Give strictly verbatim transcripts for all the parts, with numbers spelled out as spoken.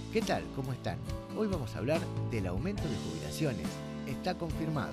¿Qué tal? ¿Cómo están? Hoy vamos a hablar del aumento de jubilaciones. Está confirmado.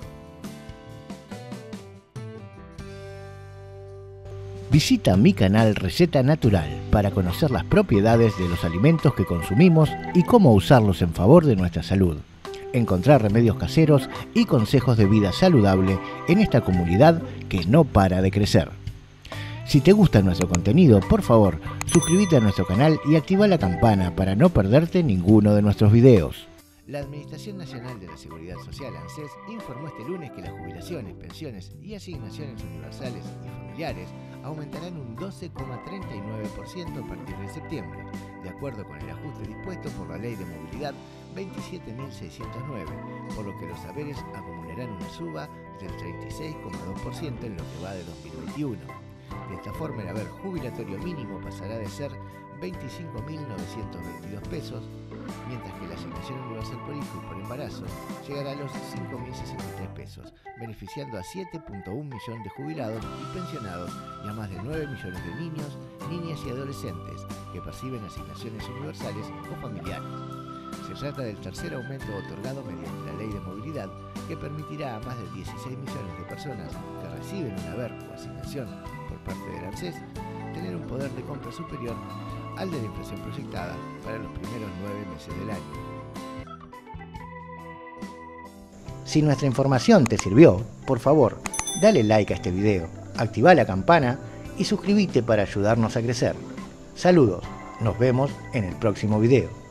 Visita mi canal Receta Natural para conocer las propiedades de los alimentos que consumimos y cómo usarlos en favor de nuestra salud. Encontrar remedios caseros y consejos de vida saludable en esta comunidad que no para de crecer. Si te gusta nuestro contenido, por favor, suscríbete a nuestro canal y activa la campana para no perderte ninguno de nuestros videos. La Administración Nacional de la Seguridad Social, ANSES, informó este lunes que las jubilaciones, pensiones y asignaciones universales y familiares aumentarán un doce coma treinta y nueve por ciento a partir de septiembre, de acuerdo con el ajuste dispuesto por la Ley de Movilidad veintisiete mil seiscientos nueve, por lo que los haberes acumularán una suba del treinta y seis coma dos por ciento en lo que va de dos mil veintiuno. De esta forma, el haber jubilatorio mínimo pasará de ser veinticinco mil novecientos veintidós pesos, mientras que la asignación universal por hijo y por embarazo llegará a los cinco mil sesenta y tres pesos, beneficiando a siete punto uno millones de jubilados y pensionados y a más de nueve millones de niños, niñas y adolescentes que perciben asignaciones universales o familiares. Se trata del tercer aumento otorgado mediante la Ley de Movilidad, que permitirá a más de dieciséis millones de personas que reciben un haber o asignación por parte del ANSES tener un poder de compra superior al de la inflación proyectada para los primeros nueve meses del año. Si nuestra información te sirvió, por favor, dale like a este video, activa la campana y suscríbete para ayudarnos a crecer. Saludos, nos vemos en el próximo video.